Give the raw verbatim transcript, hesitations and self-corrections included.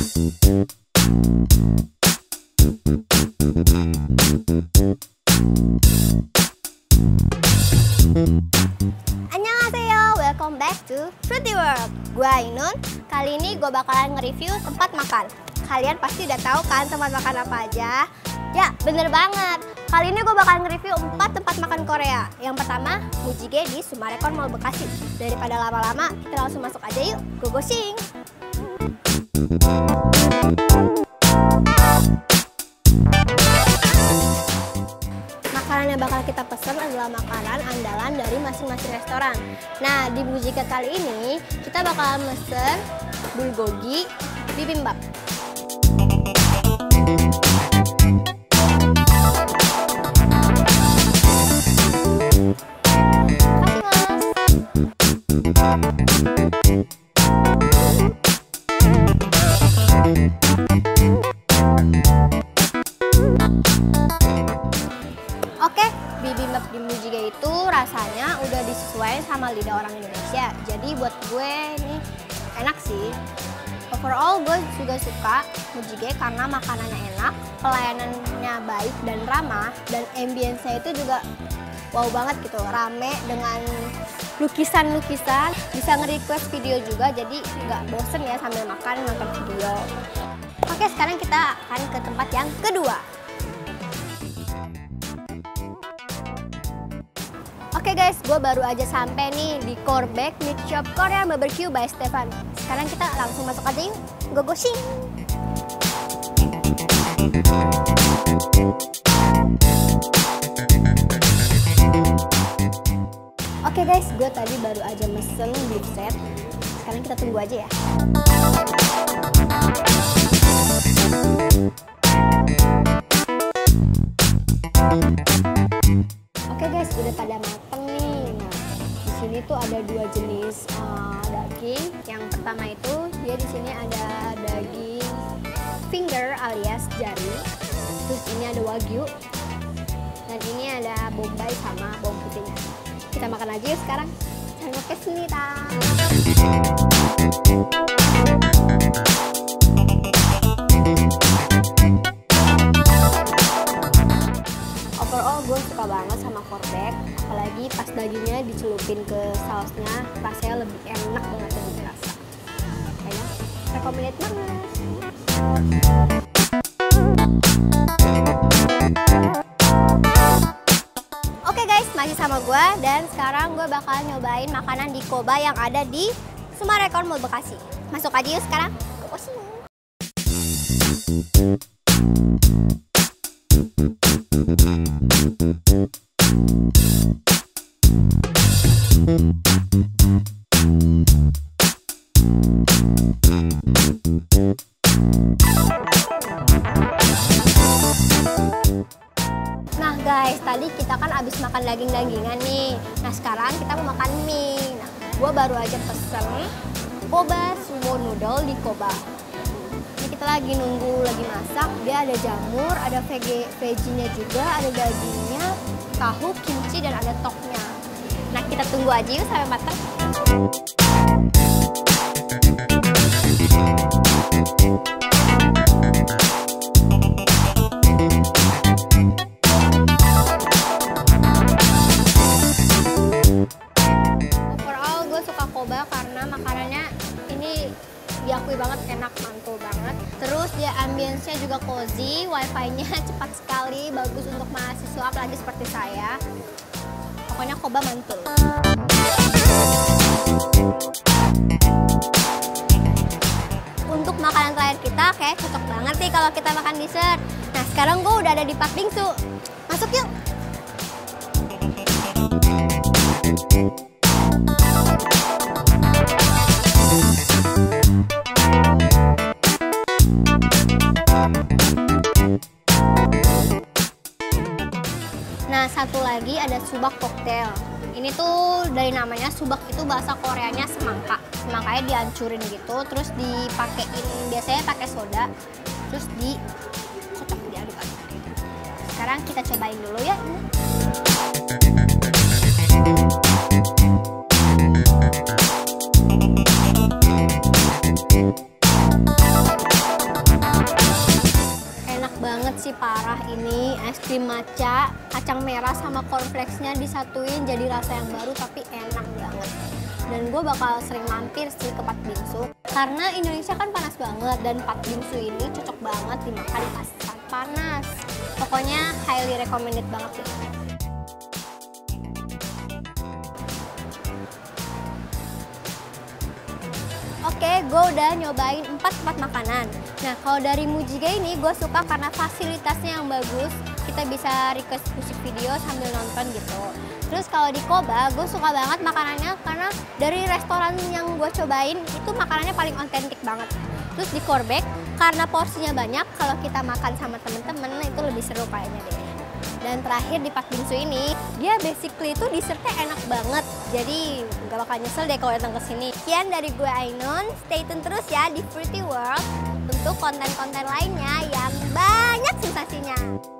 Annyeonghaseyo, welcome back to Fruity World. Gue Ainun. Kali ini gue bakalan nge-review tempat makan. Kalian pasti udah tahu kan tempat makan apa aja? Ya, bener banget. Kali ini gue bakalan nge-review empat tempat makan Korea. Yang pertama, Mujige di Summarecon Mall Bekasi. Daripada lama-lama, kita langsung masuk aja yuk. Go go sing! Makanan yang bakal kita pesen adalah makanan andalan dari masing-masing restoran. Nah, di Mujige kali ini kita bakalan pesen bulgogi bibimbap. Oke, bibimbap di Mujige itu rasanya udah disesuaikan sama lidah orang Indonesia. Jadi buat gue ini enak sih. Overall gue juga suka Mujige karena makanannya enak, pelayanannya baik dan ramah, dan ambience-nya itu juga wow banget gitu, rame dengan lukisan-lukisan. Bisa nge-request video juga, jadi nggak bosen ya sambil makan nonton video. Oke, sekarang kita akan ke tempat yang kedua. Oke guys, gue baru aja sampai nih di Korbek Meat Shop Korea B B Q by Stefan. Sekarang kita langsung masuk aja yuk, go go sing! Oke guys, gue tadi baru aja mesen beef set. Sekarang kita tunggu aja ya. Oke guys, udah pada mateng nih. Nah, di sini tuh ada dua jenis uh, daging. Yang pertama itu dia di sini ada daging finger alias jari. Terus ini ada wagyu. Dan ini ada bombay sama bawang putihnya. Kita makan aja yuk sekarang. Jangan pakai sini ta. Overall gue suka banget sama Korbek, apalagi pas dagingnya dicelupin ke sausnya, rasanya lebih enak banget dan dirasa. Kayaknya recommended banget. Oke guys, masih sama gue, dan sekarang gue bakalan nyobain makanan di Koba yang ada di Summarecon Mall Bekasi. Masuk aja yuk sekarang. Go sing! Nah guys, tadi kita kan abis makan daging-dagingan nih. Nah sekarang kita mau makan mie. Nah, gue baru aja pesen Koba Sumo Noodle di Koba. Ini kita lagi nunggu, lagi masak. Dia ada jamur, ada vege, veggie-nya juga, ada dagingnya, tahu, kimchi, dan ada toknya. Nah kita tunggu aja yuk sampai matang. Overall gue suka Koba karena makanannya ini diakui banget enak, mantul banget. Terus dia ambience-nya juga cozy, wifi-nya cepat sekali, bagus untuk mahasiswa apalagi seperti saya. Pokoknya Koba mantul. Untuk makanan terakhir kita kayak cocok banget sih kalau kita makan dessert. Nah sekarang gue udah ada di Pak Bingsu. Masuk yuk! Nah, satu lagi ada subak koktail. Ini tuh dari namanya, subak itu bahasa Koreanya semangka. Semangkanya dihancurin gitu, terus dipakein, biasanya pakai soda, terus dikocok, diaduk-aduk. Sekarang kita cobain dulu ya ini. parah ini es krim matcha, kacang merah sama cornflakesnya disatuin jadi rasa yang baru tapi enak banget. Dan gue bakal sering mampir sih ke Pat Bingsu karena Indonesia kan panas banget dan Pat Bingsu ini cocok banget dimakan pas saat panas. Pokoknya highly recommended banget sih. Oke, gue udah nyobain empat tempat makanan. Nah, kalau dari Mujiga ini gue suka karena fasilitasnya yang bagus. Kita bisa request musik video sambil nonton gitu. Terus kalau di Koba, gue suka banget makanannya karena dari restoran yang gue cobain itu makanannya paling otentik banget. Terus di Korbek, karena porsinya banyak, kalau kita makan sama temen-temen itu lebih seru kayaknya deh. Dan terakhir di Pat Bingsu ini, dia basically itu dessertnya enak banget. Jadi gak bakal nyesel deh kalau datang ke sini. Sekian dari gue Ainun, stay tune terus ya di Fruity World untuk konten-konten lainnya yang banyak sensasinya.